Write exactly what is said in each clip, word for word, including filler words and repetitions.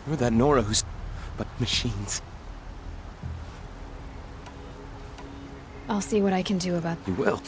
Or that Nora who's... but machines. I'll see what I can do about... You will.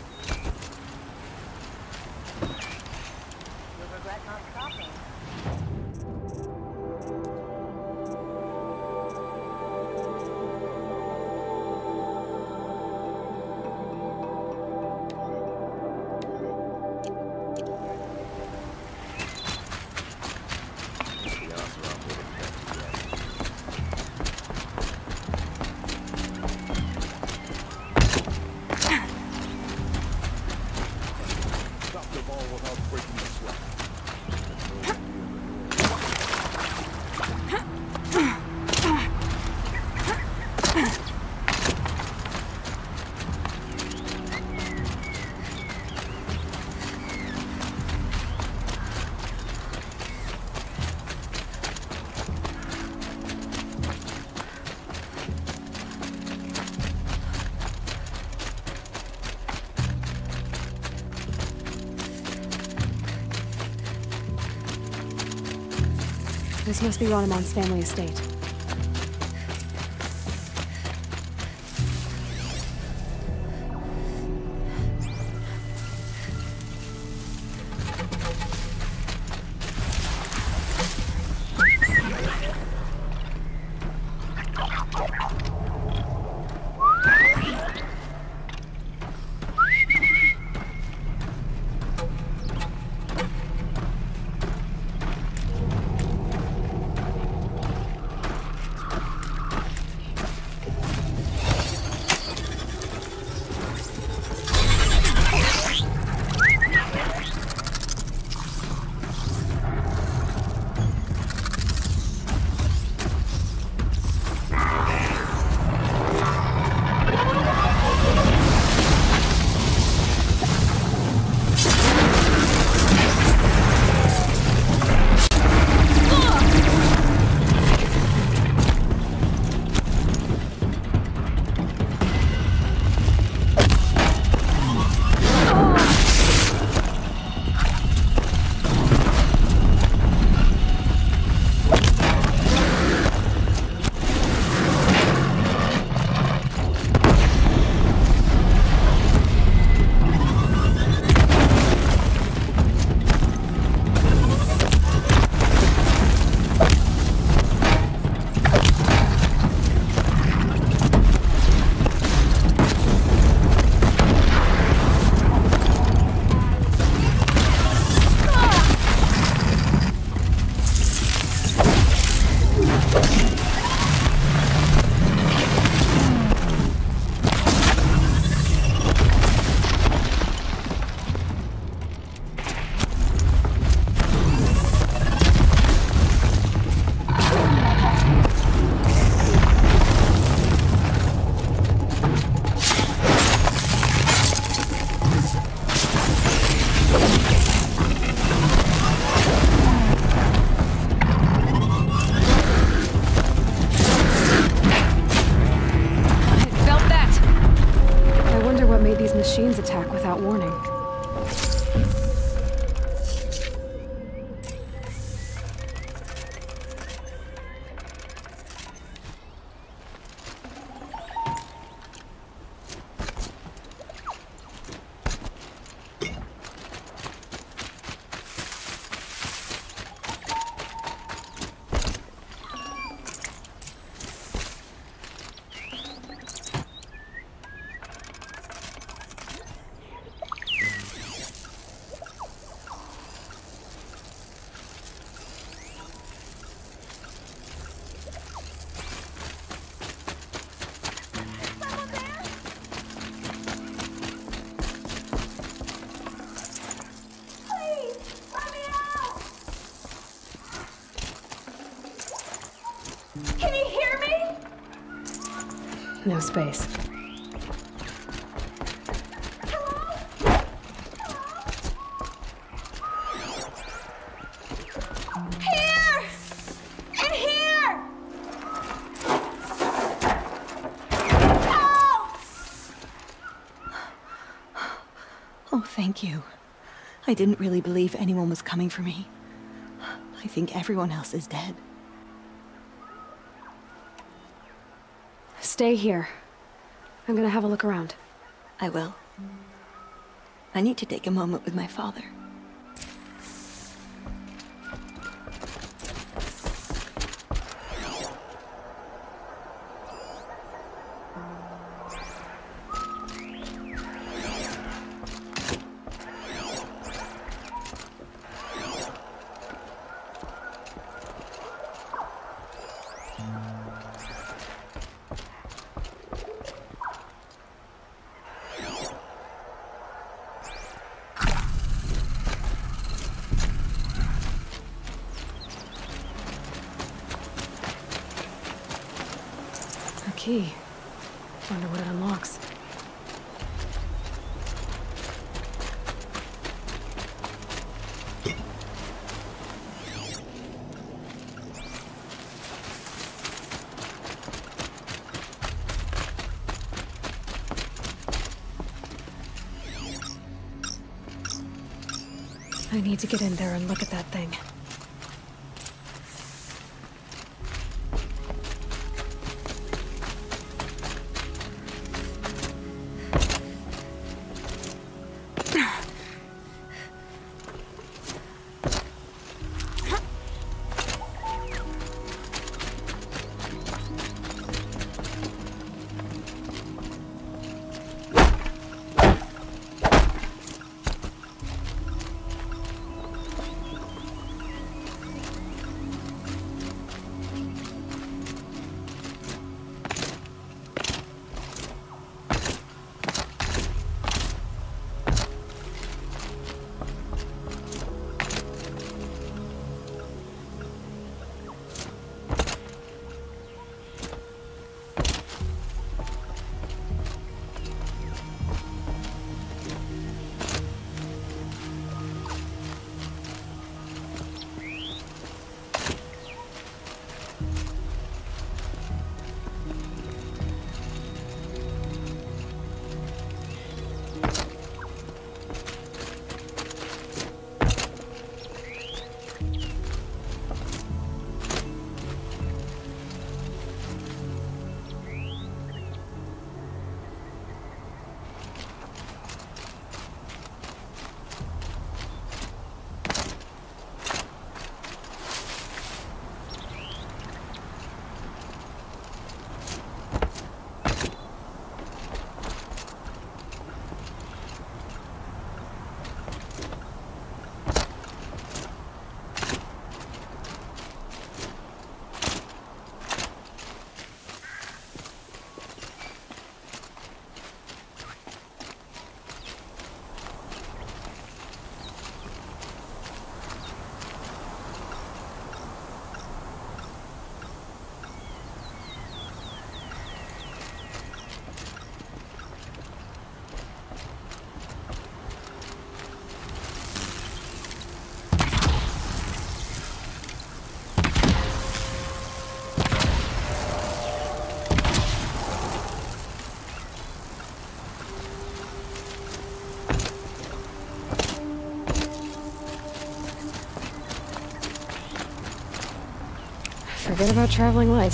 This must be Rhonemon's family estate. Machines attack without warning. Can you hear me? No space. Hello? Hello? Here! In here! Help! Oh, thank you. I didn't really believe anyone was coming for me. I think everyone else is dead. Stay here. I'm gonna have a look around. I will. I need to take a moment with my father. Key. Wonder what it unlocks. I need to get in there and look at that thing. Forget about traveling light.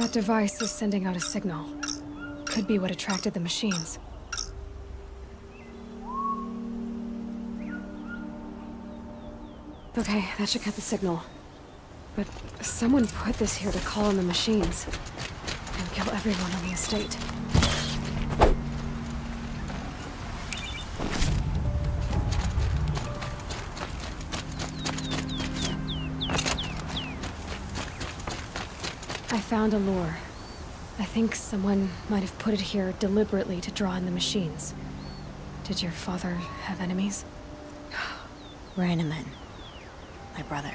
That device is sending out a signal. Could be what attracted the machines. Okay, that should cut the signal. But someone put this here to call in the machines. And kill everyone on the estate. I found a lure. I think someone might have put it here deliberately to draw in the machines. Did your father have enemies? Rainaman. My brother.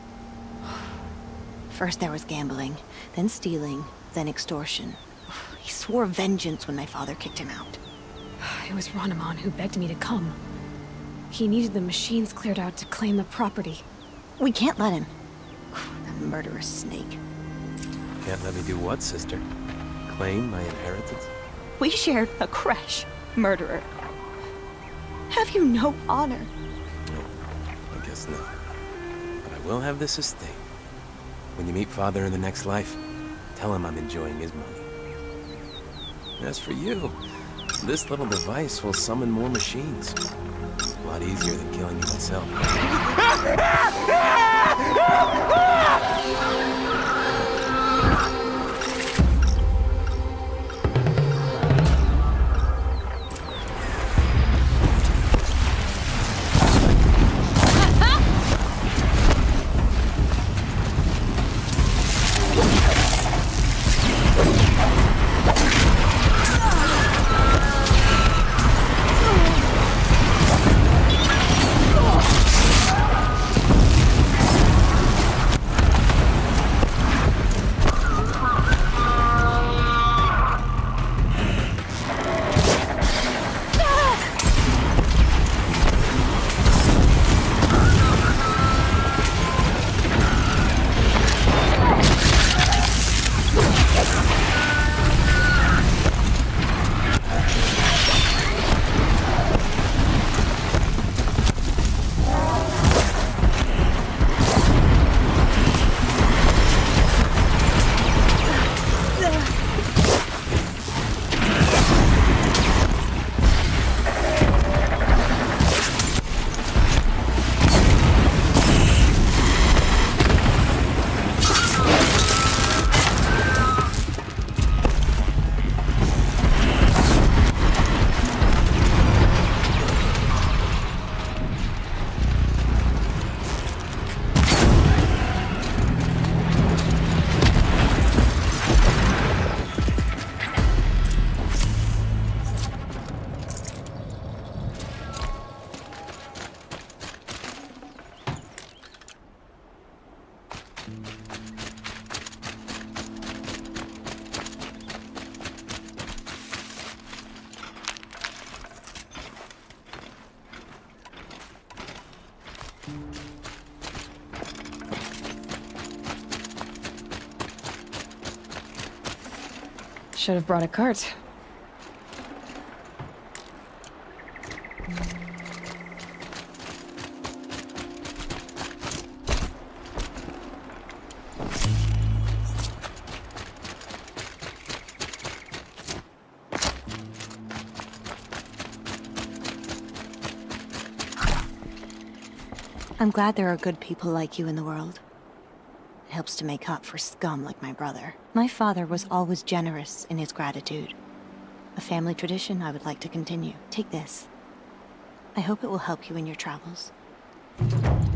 First there was gambling, then stealing, then extortion. He swore vengeance when my father kicked him out. It was Rainaman who begged me to come. He needed the machines cleared out to claim the property. We can't let him. That murderous snake. Can't let me do what, sister? Claim my inheritance? We shared a creche, murderer. Have you no honor? No, I guess not. But I will have this estate. When you meet Father in the next life, tell him I'm enjoying his money. As for you, this little device will summon more machines. A lot easier than killing you myself. Should have brought a cart. I'm glad there are good people like you in the world. It helps to make up for scum like my brother. My father was always generous in his gratitude. A family tradition I would like to continue. Take this. I hope it will help you in your travels.